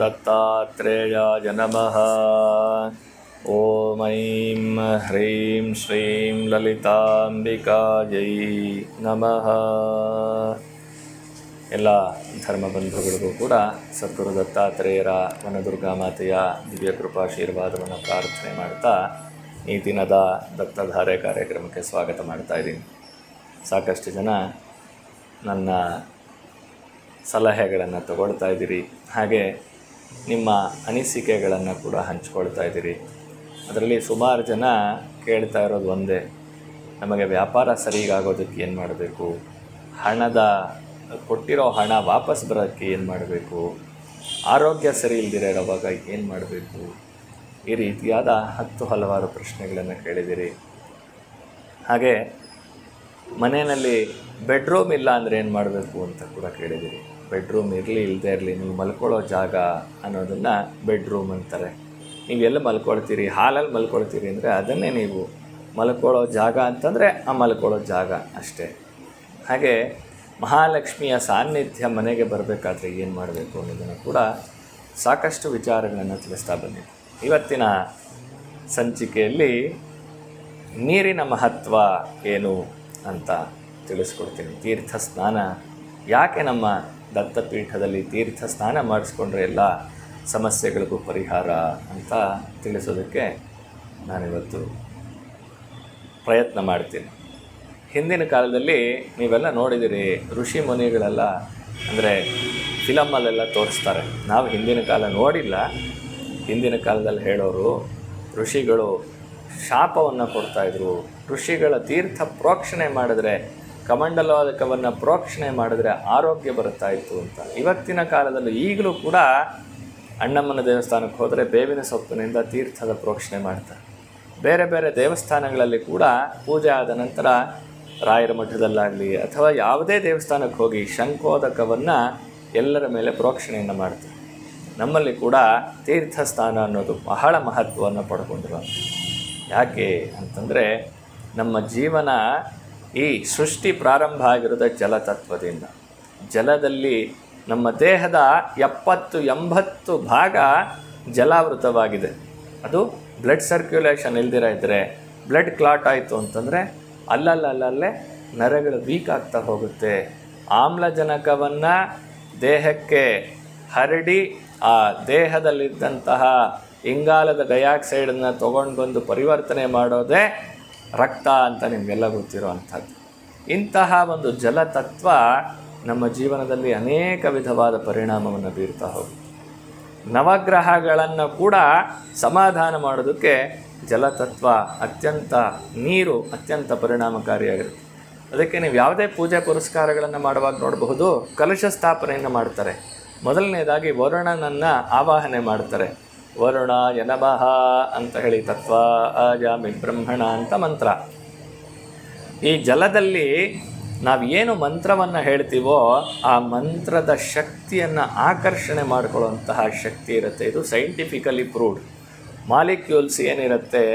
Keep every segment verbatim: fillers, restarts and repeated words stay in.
ದತ್ತಾತ್ರೇಯಾಯ ನಮಃ. ಓಂ ಐಂ ಹ್ರೀಂ ಶ್ರೀಂ ಲಲಿತಾಂಬಿಕಾಯೈ ನಮಃ. ಎಲ್ಲ ಧರ್ಮಬಂಧುಗಳಿಗೂ ಕೂಡ ಸದ್ಗುರು ದತ್ತಾತ್ರೇಯರ ವನದುರ್ಗಾ ಮಾತೆಯ ದಿವ್ಯ ಕೃಪಾಶೀರ್ವಾದವನ್ನು ಪ್ರಾರ್ಥನೆ ಮಾಡ್ತಾ ಈ ದಿನದ ದತ್ತಧಾರೆ ಕಾರ್ಯಕ್ರಮಕ್ಕೆ ಸ್ವಾಗತ ಮಾಡ್ತಾ ಇದ್ದೀನಿ. ಸಾಕಷ್ಟು ಜನ ನನ್ನ ಸಲಹೆಗಳನ್ನು ತಗೊಳ್ತಾ ಇದ್ದೀರಿ, ಹಾಗೆ ನಿಮ್ಮ ಅನಿಸಿಕೆಗಳನ್ನು ಕೂಡ ಹಂಚ್ಕೊಳ್ತಾ ಇದ್ದೀರಿ. ಅದರಲ್ಲಿ ಸುಮಾರು ಜನ ಕೇಳ್ತಾ ಇರೋದು ಒಂದೇ, ನಮಗೆ ವ್ಯಾಪಾರ ಸರಿಗಾಗೋದಕ್ಕೆ ಏನು ಮಾಡಬೇಕು, ಹಣದ ಕೊಟ್ಟಿರೋ ಹಣ ವಾಪಸ್ ಬರೋಕ್ಕೆ ಏನು ಮಾಡಬೇಕು, ಆರೋಗ್ಯ ಸರಿ ಇಲ್ದಿರೋ ಇರೋವಾಗ ಏನು ಮಾಡಬೇಕು, ಈ ರೀತಿಯಾದ ಹತ್ತು ಹಲವಾರು ಪ್ರಶ್ನೆಗಳನ್ನು ಕೇಳಿದಿರಿ. ಹಾಗೆ ಮನೆಯಲ್ಲಿ ಬೆಡ್ರೂಮ್ ಇಲ್ಲ ಅಂದರೆ ಏನು ಮಾಡಬೇಕು ಅಂತ ಕೂಡ ಕೇಳಿದಿರಿ. ಬೆಡ್ರೂಮ್ ಇರಲಿ ಇಲ್ಲದೆ ಇರಲಿ, ನೀವು ಮಲ್ಕೊಳ್ಳೋ ಜಾಗ ಅನ್ನೋದನ್ನು ಬೆಡ್ರೂಮ್ ಅಂತಾರೆ. ನೀವು ಎಲ್ಲಿ ಮಲ್ಕೊಳ್ತೀರಿ, ಹಾಲಲ್ಲಿ ಮಲ್ಕೊಳ್ತೀರಿ ಅಂದರೆ ಅದನ್ನೇ ನೀವು ಮಲ್ಕೊಳ್ಳೋ ಜಾಗ ಅಂತಂದರೆ ಆ ಮಲ್ಕೊಳ್ಳೋ ಜಾಗ ಅಷ್ಟೇ. ಹಾಗೆ ಮಹಾಲಕ್ಷ್ಮಿಯ ಸಾನ್ನಿಧ್ಯ ಮನೆಗೆ ಬರಬೇಕಾದ್ರೆ ಏನು ಮಾಡಬೇಕು ಅನ್ನೋದನ್ನು ಕೂಡ ಸಾಕಷ್ಟು ವಿಚಾರಗಳನ್ನು ತಿಳಿಸ್ತಾ ಬಂದಿದೆ. ಇವತ್ತಿನ ಸಂಚಿಕೆಯಲ್ಲಿ ನೀರಿನ ಮಹತ್ವ ಏನು ಅಂತ ತಿಳಿಸ್ಕೊಡ್ತೀನಿ. ತೀರ್ಥ ಸ್ನಾನ ಯಾಕೆ ನಮ್ಮ ದತ್ತಪೀಠದಲ್ಲಿ ತೀರ್ಥ ಸ್ನಾನ ಮಾಡಿಸ್ಕೊಂಡ್ರೆ ಎಲ್ಲ ಸಮಸ್ಯೆಗಳಿಗೂ ಪರಿಹಾರ ಅಂತ ತಿಳಿಸೋದಕ್ಕೆ ನಾನಿವತ್ತು ಪ್ರಯತ್ನ ಮಾಡ್ತೀನಿ. ಹಿಂದಿನ ಕಾಲದಲ್ಲಿ ನೀವೆಲ್ಲ ನೋಡಿದಿರಿ, ಋಷಿ ಮುನಿಗಳೆಲ್ಲ ಅಂದರೆ ಫಿಲಮಲ್ಲೆಲ್ಲ ತೋರಿಸ್ತಾರೆ. ನಾವು ಹಿಂದಿನ ಕಾಲ ನೋಡಿಲ್ಲ. ಹಿಂದಿನ ಕಾಲದಲ್ಲಿ ಹೇಳೋರು ಋಷಿಗಳು ಶಾಪವನ್ನು ಕೊಡ್ತಾಯಿದ್ರು. ಋಷಿಗಳ ತೀರ್ಥ ಪ್ರೋಕ್ಷಣೆ ಮಾಡಿದ್ರೆ, ಕಮಂಡಲೋದಕವನ್ನು ಪ್ರೋಕ್ಷಣೆ ಮಾಡಿದ್ರೆ ಆರೋಗ್ಯ ಬರುತ್ತಾಯಿತ್ತು ಅಂತ. ಇವತ್ತಿನ ಕಾಲದಲ್ಲಿ ಈಗಲೂ ಕೂಡ ಅಣ್ಣಮ್ಮನ ದೇವಸ್ಥಾನಕ್ಕೆ ಹೋದರೆ ಬೇವಿನ ಸೊಪ್ಪಿನಿಂದ ತೀರ್ಥದ ಪ್ರೋಕ್ಷಣೆ ಮಾಡ್ತಾರೆ. ಬೇರೆ ಬೇರೆ ದೇವಸ್ಥಾನಗಳಲ್ಲಿ ಕೂಡ ಪೂಜೆ ಆದ ನಂತರ ರಾಯರ ಮಠದಲ್ಲಾಗಲಿ ಅಥವಾ ಯಾವುದೇ ದೇವಸ್ಥಾನಕ್ಕೆ ಹೋಗಿ ಶಂಖೋದಕವನ್ನು ಎಲ್ಲರ ಮೇಲೆ ಪ್ರೋಕ್ಷಣೆಯನ್ನು ಮಾಡ್ತಾರೆ. ನಮ್ಮಲ್ಲಿ ಕೂಡ ತೀರ್ಥಸ್ಥಾನ ಅನ್ನೋದು ಬಹಳ ಮಹತ್ವವನ್ನು ಪಡ್ಕೊಂಡಿರೋ. ಯಾಕೆ ಅಂತಂದರೆ ನಮ್ಮ ಜೀವನ ಈ ಸೃಷ್ಟಿ ಪ್ರಾರಂಭ ಆಗಿರೋದು ಜಲತತ್ವದಿಂದ. ಜಲದಲ್ಲಿ ನಮ್ಮ ದೇಹದ ಎಪ್ಪತ್ತು ಎಂಬತ್ತು ಭಾಗ ಜಲಾವೃತವಾಗಿದೆ. ಅದು ಬ್ಲಡ್ ಸರ್ಕ್ಯುಲೇಷನ್ ಇಲ್ದಿರ ಇದ್ದರೆ, ಬ್ಲಡ್ ಕ್ಲಾಟ್ ಆಯಿತು ಅಂತಂದರೆ ಅಲ್ಲಲ್ಲಲ್ಲೇ ನರಗಳು ವೀಕ್ ಆಗ್ತಾ ಹೋಗುತ್ತೆ. ಆಮ್ಲಜನಕವನ್ನು ದೇಹಕ್ಕೆ ಹರಡಿ ಆ ದೇಹದಲ್ಲಿದ್ದಂತಹ ಇಂಗಾಲದ ಡೈಆಕ್ಸೈಡನ್ನು ತೊಗೊಂಡು ಬಂದು ಪರಿವರ್ತನೆ ಮಾಡೋದೇ ರಕ್ತ ಅಂತ ನಿಮಗೆಲ್ಲ ಗೊತ್ತಿರೋ ಅಂಥದ್ದು. ಇಂತಹ ಒಂದು ಜಲತತ್ವ ನಮ್ಮ ಜೀವನದಲ್ಲಿ ಅನೇಕ ವಿಧವಾದ ಪರಿಣಾಮವನ್ನು ಬೀರ್ತಾ ಹೋಗುತ್ತೆ. ನವಗ್ರಹಗಳನ್ನು ಕೂಡ ಸಮಾಧಾನ ಮಾಡೋದಕ್ಕೆ ಜಲತತ್ವ ಅತ್ಯಂತ, ನೀರು ಅತ್ಯಂತ ಪರಿಣಾಮಕಾರಿಯಾಗಿರುತ್ತೆ. ಅದಕ್ಕೆ ನೀವು ಯಾವುದೇ ಪೂಜೆ ಪುರಸ್ಕಾರಗಳನ್ನು ಮಾಡುವಾಗ ನೋಡಬಹುದು, ಕಲಶ ಸ್ಥಾಪನೆಯನ್ನು ಮಾಡ್ತಾರೆ. ಮೊದಲನೇದಾಗಿ ವರುಣನನ್ನು ಆವಾಹನೆ ಮಾಡ್ತಾರೆ. ವರುಣಾಯ ನಮಃ ಅಂತ ಹೇಳಿ ತತ್ವ ಆಯಾಮಿ ಬ್ರಹ್ಮಣ ಅಂತ ಮಂತ್ರ. ಈ ಜಲದಲ್ಲಿ ನಾವು ಏನು ಮಂತ್ರವನ್ನು ಹೇಳ್ತೀವೋ ಆ ಮಂತ್ರದ ಶಕ್ತಿಯನ್ನು ಆಕರ್ಷಣೆ ಮಾಡಿಕೊಳ್ಳುವಂತಹ ಶಕ್ತಿ ಇರುತ್ತೆ. ಇದು ಸೈಂಟಿಫಿಕಲಿ ಪ್ರೂವ್ಡ್. ಮಾಲಿಕ್ಯೂಲ್ಸ್ ಏನಿರುತ್ತೆ,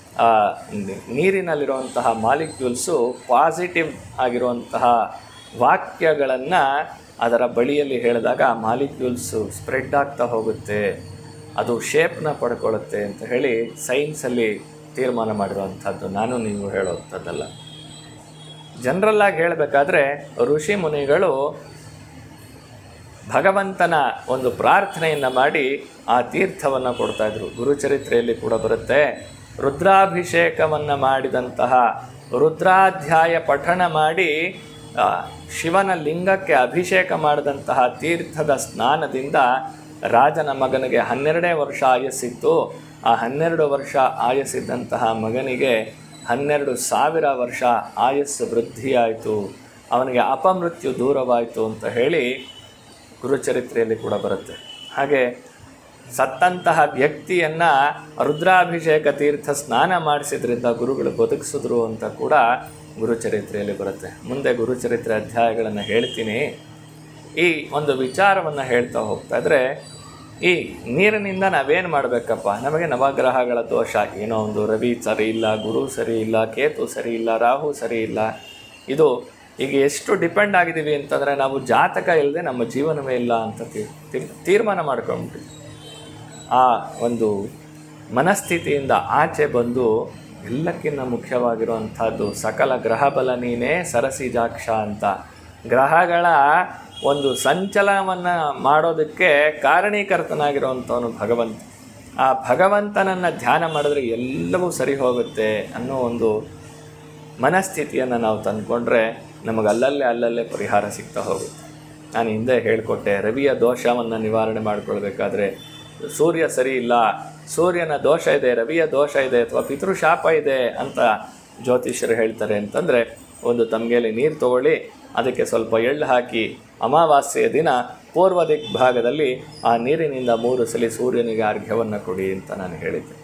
ನೀರಿನಲ್ಲಿರುವಂತಹ ಮಾಲಿಕ್ಯೂಲ್ಸು ಪಾಸಿಟಿವ್ ಆಗಿರುವಂತಹ ವಾಕ್ಯಗಳನ್ನು ಅದರ ಬಳಿಯಲ್ಲಿ ಹೇಳಿದಾಗ ಆ ಮಾಲಿಕ್ಯೂಲ್ಸು ಸ್ಪ್ರೆಡ್ ಆಗ್ತಾ ಹೋಗುತ್ತೆ, ಅದು ಶೇಪ್ನ ಪಡ್ಕೊಳ್ಳುತ್ತೆ ಅಂತ ಹೇಳಿ ಸೈನ್ಸಲ್ಲಿ ತೀರ್ಮಾನ ಮಾಡಿರುವಂಥದ್ದು. ನಾನು ನೀವು ಹೇಳುವಂಥದ್ದಲ್ಲ. ಜನರಲ್ಲಾಗಿ ಹೇಳಬೇಕಾದ್ರೆ ಋಷಿ ಮುನಿಗಳು ಭಗವಂತನ ಒಂದು ಪ್ರಾರ್ಥನೆಯನ್ನು ಮಾಡಿ ಆ ತೀರ್ಥವನ್ನು ಕೊಡ್ತಾಯಿದ್ರು. ಗುರುಚರಿತ್ರೆಯಲ್ಲಿ ಕೂಡ ಬರುತ್ತೆ. ರುದ್ರಾಭಿಷೇಕವನ್ನು ಮಾಡಿದಂತಹ, ರುದ್ರಾಧ್ಯಾಯ ಪಠಣ ಮಾಡಿ ಶಿವನ ಲಿಂಗಕ್ಕೆ ಅಭಿಷೇಕ ಮಾಡಿದಂತಹ ತೀರ್ಥದ ಸ್ನಾನದಿಂದ ರಾಜನ ಮಗನಿಗೆ ಹನ್ನೆರಡೇ ವರ್ಷ ಆಯಸ್ಸಿತ್ತು. ಆ ಹನ್ನೆರಡು ವರ್ಷ ಆಯಸ್ಸಿದ್ದಂತಹ ಮಗನಿಗೆ ಹನ್ನೆರಡು ಸಾವಿರ ವರ್ಷ ಆಯಸ್ಸು ವೃದ್ಧಿಯಾಯಿತು, ಅವನಿಗೆ ಅಪಮೃತ್ಯು ದೂರವಾಯಿತು ಅಂತ ಹೇಳಿ ಗುರುಚರಿತ್ರೆಯಲ್ಲಿ ಕೂಡ ಬರುತ್ತೆ. ಹಾಗೆ ಸತ್ತಂತಹ ವ್ಯಕ್ತಿಯನ್ನು ರುದ್ರಾಭಿಷೇಕ ತೀರ್ಥ ಸ್ನಾನ ಮಾಡಿಸಿದ್ರಿಂದ ಗುರುಗಳು ಬದುಕಿಸಿದ್ರು ಅಂತ ಕೂಡ ಗುರುಚರಿತ್ರೆಯಲ್ಲಿ ಬರುತ್ತೆ. ಮುಂದೆ ಗುರುಚರಿತ್ರೆ ಅಧ್ಯಾಯಗಳನ್ನು ಹೇಳ್ತೀನಿ. ಈ ಒಂದು ವಿಚಾರವನ್ನು ಹೇಳ್ತಾ ಹೋಗ್ತಾ ಇದ್ದರೆ, ಈ ನೀರಿನಿಂದ ನಾವೇನು ಮಾಡಬೇಕಪ್ಪ? ನಮಗೆ ನವಗ್ರಹಗಳ ದೋಷ, ಏನೋ ಒಂದು ರವಿ ಸರಿ ಇಲ್ಲ, ಗುರು ಸರಿ ಇಲ್ಲ, ಕೇತು ಸರಿ ಇಲ್ಲ, ರಾಹು ಸರಿ ಇಲ್ಲ. ಇದು ಈಗ ಎಷ್ಟು ಡಿಪೆಂಡ್ ಆಗಿದ್ದೀವಿ ಅಂತಂದರೆ ನಾವು ಜಾತಕ ಇಲ್ಲದೆ ನಮ್ಮ ಜೀವನವೇ ಇಲ್ಲ ಅಂತ ತೀರ್ಮಾನ ಮಾಡ್ಕೊಂಡ್ಬಿಟ್ಟು ಆ ಒಂದು ಮನಸ್ಥಿತಿಯಿಂದ ಆಚೆ ಬಂದು ಎಲ್ಲಕ್ಕಿಂತ ಮುಖ್ಯವಾಗಿರುವಂಥದ್ದು ಸಕಲ ಗ್ರಹಬಲ ನೀನೇ ಸರಸಿಜಾಕ್ಷ ಅಂತ ಗ್ರಹಗಳ ಒಂದು ಸಂಚಲನವನ್ನು ಮಾಡೋದಕ್ಕೆ ಕಾರಣೀಕರ್ತನಾಗಿರುವಂಥವನು ಭಗವಂತ. ಆ ಭಗವಂತನನ್ನು ಧ್ಯಾನ ಮಾಡಿದ್ರೆ ಎಲ್ಲವೂ ಸರಿ ಹೋಗುತ್ತೆ ಅನ್ನೋ ಒಂದು ಮನಸ್ಥಿತಿಯನ್ನು ನಾವು ತಂದುಕೊಂಡ್ರೆ ನಮಗೆ ಅಲ್ಲಲ್ಲೇ ಅಲ್ಲಲ್ಲೇ ಪರಿಹಾರ ಸಿಗ್ತಾ ಹೋಗುತ್ತೆ. ನಾನು ಹಿಂದೆ ಹೇಳಿಕೊಟ್ಟೆ, ರವಿಯ ದೋಷವನ್ನು ನಿವಾರಣೆ ಮಾಡಿಕೊಳ್ಬೇಕಾದ್ರೆ ಸೂರ್ಯ ಸರಿ ಇಲ್ಲ, ಸೂರ್ಯನ ದೋಷ ಇದೆ, ರವಿಯ ದೋಷ ಇದೆ ಅಥವಾ ಪಿತೃಶಾಪ ಇದೆ ಅಂತ ಜ್ಯೋತಿಷ್ಯರು ಹೇಳ್ತಾರೆ ಅಂತಂದರೆ, ಒಂದು ತಮಗೆಯಲ್ಲಿ ನೀರು ತಗೊಳ್ಳಿ, ಅದಕ್ಕೆ ಸ್ವಲ್ಪ ಎಳ್ಳು ಹಾಕಿ ಅಮಾವಾಸ್ಯೆಯ ದಿನ ಪೂರ್ವ ದಿಕ್ ಭಾಗದಲ್ಲಿ ಆ ನೀರಿನಿಂದ ಮೂರು ಸಲ ಸೂರ್ಯನಿಗೆ ಅರ್ಘ್ಯವನ್ನು ಕೊಡಿ ಅಂತ ನಾನು ಹೇಳಿದ್ದೆ.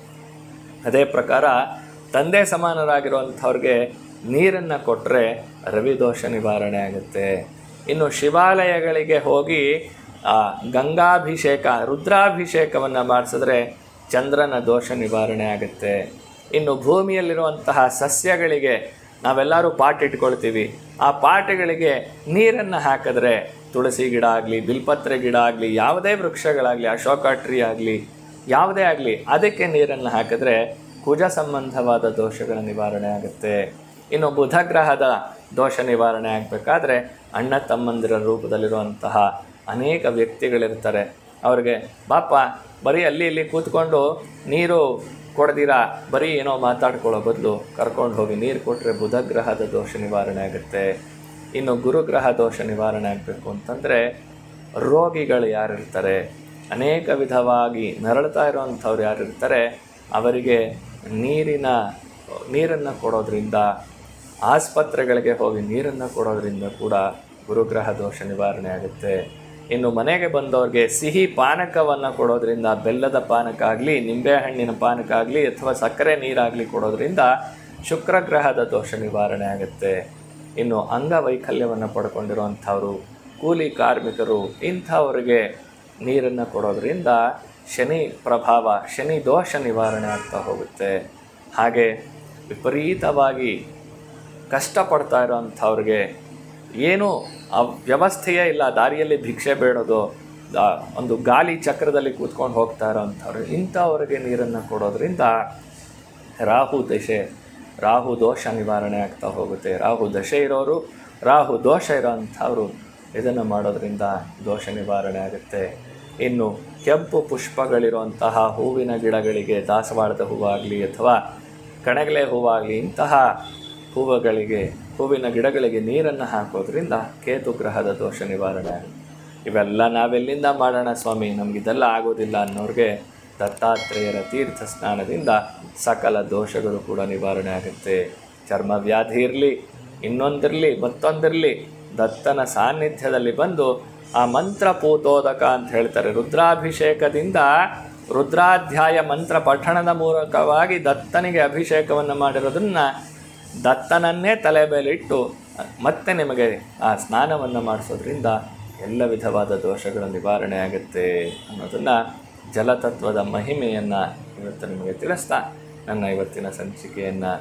ಅದೇ ಪ್ರಕಾರ ತಂದೆ ಸಮಾನರಾಗಿರುವಂಥವ್ರಿಗೆ ನೀರನ್ನು ಕೊಟ್ಟರೆ ರವಿ ದೋಷ ನಿವಾರಣೆ ಆಗುತ್ತೆ. ಇನ್ನು ಶಿವಾಲಯಗಳಿಗೆ ಹೋಗಿ ಆ ಗಂಗಾಭಿಷೇಕ ರುದ್ರಾಭಿಷೇಕವನ್ನು ಮಾಡಿಸಿದ್ರೆ ಚಂದ್ರನ ದೋಷ ನಿವಾರಣೆ ಆಗುತ್ತೆ. ಇನ್ನು ಭೂಮಿಯಲ್ಲಿರುವಂತಹ ಸಸ್ಯಗಳಿಗೆ ನಾವೆಲ್ಲರೂ ಪಾಟ್ ಇಟ್ಕೊಳ್ತೀವಿ, ಆ ಪಾಟ್ಗಳಿಗೆ ನೀರನ್ನು ಹಾಕಿದ್ರೆ ತುಳಸಿ ಗಿಡ ಆಗಲಿ, ಬಿಲ್ಪತ್ರೆ ಗಿಡ ಆಗಲಿ, ಯಾವುದೇ ವೃಕ್ಷಗಳಾಗಲಿ, ಅಶೋಕ ಟ್ರೀ ಆಗಲಿ, ಯಾವುದೇ ಆಗಲಿ, ಅದಕ್ಕೆ ನೀರನ್ನು ಹಾಕಿದ್ರೆ ಕುಜ ಸಂಬಂಧವಾದ ದೋಷಗಳ ನಿವಾರಣೆ ಆಗುತ್ತೆ. ಇನ್ನು ಬುಧ ಗ್ರಹದ ದೋಷ ನಿವಾರಣೆ ಆಗಬೇಕಾದ್ರೆ ಅಣ್ಣ ತಮ್ಮಂದಿರ ರೂಪದಲ್ಲಿರುವಂತಹ ಅನೇಕ ವ್ಯಕ್ತಿಗಳಿರ್ತಾರೆ. ಅವ್ರಿಗೆ ಬಾಪ ಬರೀ ಅಲ್ಲಿ ಇಲ್ಲಿ ಕೂತ್ಕೊಂಡು ನೀರು ಕೊಡ್ದಿರಾ ಬರೀ ಏನೋ ಮಾತಾಡ್ಕೊಳ್ಳೋ ಬದಲು ಕರ್ಕೊಂಡು ಹೋಗಿ ನೀರು ಕೊಟ್ಟರೆ ಬುಧ ಗ್ರಹದ ದೋಷ ನಿವಾರಣೆ ಆಗುತ್ತೆ. ಇನ್ನು ಗುರುಗ್ರಹ ದೋಷ ನಿವಾರಣೆ ಆಗಬೇಕು ಅಂತಂದರೆ ರೋಗಿಗಳು ಯಾರಿರ್ತಾರೆ, ಅನೇಕ ವಿಧವಾಗಿ ನರಳ್ತಾ ಇರೋವಂಥವ್ರು ಯಾರಿರ್ತಾರೆ, ಅವರಿಗೆ ನೀರಿನ ನೀರನ್ನು ಕೊಡೋದ್ರಿಂದ, ಆಸ್ಪತ್ರೆಗಳಿಗೆ ಹೋಗಿ ನೀರನ್ನು ಕೊಡೋದ್ರಿಂದ ಕೂಡ ಗುರುಗ್ರಹ ದೋಷ ನಿವಾರಣೆ ಆಗುತ್ತೆ. ಇನ್ನು ಮನೆಗೆ ಬಂದವ್ರಿಗೆ ಸಿಹಿ ಪಾನಕವನ್ನು ಕೊಡೋದ್ರಿಂದ, ಬೆಲ್ಲದ ಪಾನಕ ಆಗಲಿ, ನಿಂಬೆಹಣ್ಣಿನ ಪಾನಕ ಆಗಲಿ ಅಥವಾ ಸಕ್ಕರೆ ನೀರಾಗಲಿ ಕೊಡೋದ್ರಿಂದ ಶುಕ್ರಗ್ರಹದ ದೋಷ ನಿವಾರಣೆ ಆಗುತ್ತೆ. ಇನ್ನು ಅಂಗವೈಕಲ್ಯವನ್ನು ಪಡ್ಕೊಂಡಿರುವಂಥವರು, ಕೂಲಿ ಕಾರ್ಮಿಕರು, ಇಂಥವರಿಗೆ ನೀರನ್ನು ಕೊಡೋದ್ರಿಂದ ಶನಿ ಪ್ರಭಾವ, ಶನಿ ದೋಷ ನಿವಾರಣೆ ಆಗ್ತಾ ಹೋಗುತ್ತೆ. ಹಾಗೆ ವಿಪರೀತವಾಗಿ ಕಷ್ಟಪಡ್ತಾ ಇರೋವಂಥವ್ರಿಗೆ ಏನೂ ವ್ಯವಸ್ಥೆಯೇ ಇಲ್ಲ, ದಾರಿಯಲ್ಲಿ ಭಿಕ್ಷೆ ಬೇಡೋದು, ಒಂದು ಗಾಲಿ ಚಕ್ರದಲ್ಲಿ ಕೂತ್ಕೊಂಡು ಹೋಗ್ತಾ ಇರೋವಂಥವ್ರು, ಇಂಥವ್ರಿಗೆ ನೀರನ್ನು ಕೊಡೋದ್ರಿಂದ ರಾಹು ದಶೆ, ರಾಹು ದೋಷ ನಿವಾರಣೆ ಆಗ್ತಾ ಹೋಗುತ್ತೆ. ರಾಹು ದಶೆ ಇರೋರು, ರಾಹು ದೋಷ ಇರೋವಂಥವ್ರು ಇದನ್ನು ಮಾಡೋದ್ರಿಂದ ದೋಷ ನಿವಾರಣೆ ಆಗುತ್ತೆ. ಇನ್ನು ಕೆಂಪು ಪುಷ್ಪಗಳಿರುವಂತಹ ಹೂವಿನ ಗಿಡಗಳಿಗೆ, ದಾಸವಾಳದ ಹೂವಾಗಲಿ ಅಥವಾ ಕಣಗಲೆ ಹೂವಾಗಲಿ, ಇಂತಹ ಹೂವುಗಳಿಗೆ, ಹೂವಿನ ಗಿಡಗಳಿಗೆ ನೀರನ್ನು ಹಾಕೋದ್ರಿಂದ ಕೇತು ಗ್ರಹದ ದೋಷ ನಿವಾರಣೆ ಆಗುತ್ತೆ. ಇವೆಲ್ಲ ನಾವೆಲ್ಲಿಂದ ಮಾಡೋಣ ಸ್ವಾಮಿ, ನಮಗಿದೆಲ್ಲ ಆಗೋದಿಲ್ಲ ಅನ್ನೋರಿಗೆ ದತ್ತಾತ್ರೇಯರ ತೀರ್ಥ ಸ್ನಾನದಿಂದ ಸಕಲ ದೋಷಗಳು ಕೂಡ ನಿವಾರಣೆ ಆಗುತ್ತೆ. ಚರ್ಮ ವ್ಯಾಧಿ ಇರಲಿ, ಇನ್ನೊಂದಿರಲಿ, ಮತ್ತೊಂದಿರಲಿ, ದತ್ತನ ಸಾನ್ನಿಧ್ಯದಲ್ಲಿ ಬಂದು ಆ ಮಂತ್ರ ಪೂತೋದಕ ಅಂತ ಹೇಳ್ತಾರೆ, ರುದ್ರಾಭಿಷೇಕದಿಂದ ರುದ್ರಾಧ್ಯಾಯ ಮಂತ್ರ ಪಠಣದ ಮೂಲಕವಾಗಿ ದತ್ತನಿಗೆ ಅಭಿಷೇಕವನ್ನು ಮಾಡಿರೋದನ್ನು ದತ್ತನನ್ನೇ ತಲೆ ಮೇಲಿಟ್ಟು ಮತ್ತೆ ನಿಮಗೆ ಆ ಸ್ನಾನವನ್ನು ಮಾಡಿಸೋದ್ರಿಂದ ಎಲ್ಲ ವಿಧವಾದ ದೋಷಗಳ ನಿವಾರಣೆ ಆಗುತ್ತೆ ಅನ್ನೋದನ್ನು ಜಲತತ್ವದ ಮಹಿಮೆಯನ್ನು ಇವತ್ತು ನಿಮಗೆ ತಿಳಿಸ್ತಾ ನನ್ನ ಇವತ್ತಿನ ಸಂಚಿಕೆಯನ್ನು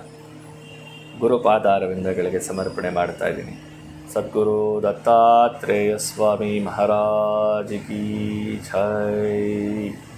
ಗುರುಪಾದಾರವಿಂದಗಳಿಗೆ ಸಮರ್ಪಣೆ ಮಾಡ್ತಾ ಇದ್ದೀನಿ. ಸದ್ಗುರು ದತ್ತಾತ್ರೇಯ ಸ್ವಾಮಿ ಮಹಾರಾಜ್ ಕಿ ಜೈ.